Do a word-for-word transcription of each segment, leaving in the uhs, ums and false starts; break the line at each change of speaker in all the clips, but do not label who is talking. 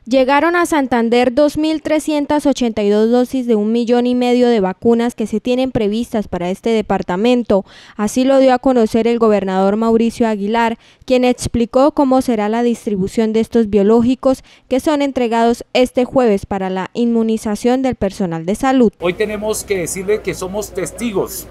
Llegaron a Santander dos mil trescientas ochenta y dos dosis de un millón y medio de vacunas que se tienen previstas para este departamento. Así lo dio a conocer el gobernador Mauricio Aguilar, quien explicó cómo será la distribución de estos biológicos que son entregados este jueves para la inmunización del personal de salud.
Hoy tenemos que decirle que somos testigos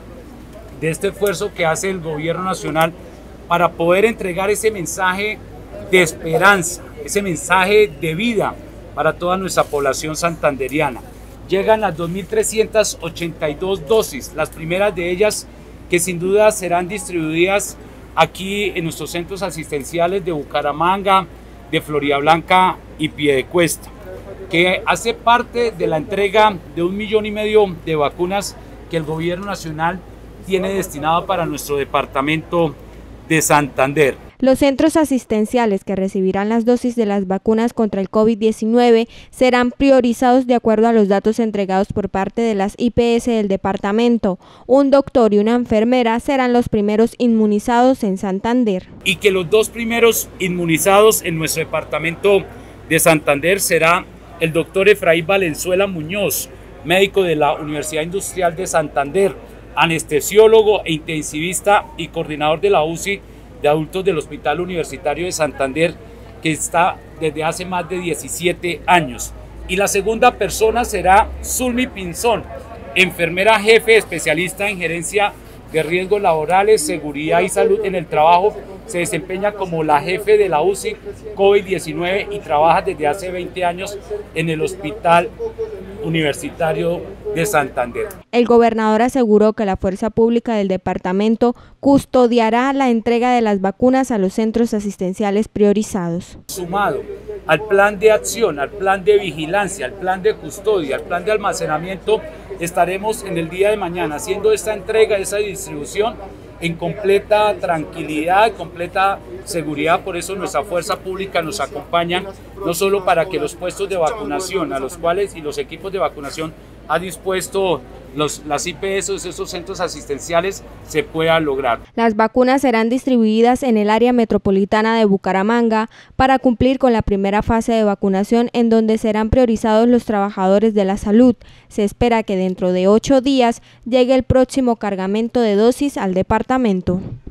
de este esfuerzo que hace el gobierno nacional para poder entregar ese mensaje de esperanza, ese mensaje de vida para toda nuestra población santanderiana. Llegan las dos mil trescientas ochenta y dos dosis, las primeras de ellas que sin duda serán distribuidas aquí en nuestros centros asistenciales de Bucaramanga, de Floridablanca y Piedecuesta, que hace parte de la entrega de un millón y medio de vacunas que el gobierno nacional tiene destinado para nuestro departamento de Santander.
Los centros asistenciales que recibirán las dosis de las vacunas contra el COVID diecinueve serán priorizados de acuerdo a los datos entregados por parte de las I P S del departamento. Un doctor y una enfermera serán los primeros inmunizados en Santander.
Y que los dos primeros inmunizados en nuestro departamento de Santander será el doctor Efraín Valenzuela Muñoz, médico de la Universidad Industrial de Santander, anestesiólogo e intensivista y coordinador de la U C I de adultos del Hospital Universitario de Santander, que está desde hace más de diecisiete años. Y la segunda persona será Zulmi Pinzón, enfermera jefe especialista en gerencia de riesgos laborales, seguridad y salud en el trabajo. Se desempeña como la jefe de la U C I COVID diecinueve y trabaja desde hace veinte años en el Hospital Universitario de Santander.
El gobernador aseguró que la fuerza pública del departamento custodiará la entrega de las vacunas a los centros asistenciales priorizados.
Sumado al plan de acción, al plan de vigilancia, al plan de custodia, al plan de almacenamiento, estaremos en el día de mañana haciendo esta entrega, esa distribución en completa tranquilidad, completa seguridad. Por eso nuestra fuerza pública nos acompaña, no solo para que los puestos de vacunación a los cuales y los equipos de vacunación ha dispuesto los, las I P S, esos centros asistenciales, se pueda lograr.
Las vacunas serán distribuidas en el área metropolitana de Bucaramanga para cumplir con la primera fase de vacunación, en donde serán priorizados los trabajadores de la salud. Se espera que dentro de ocho días llegue el próximo cargamento de dosis al departamento.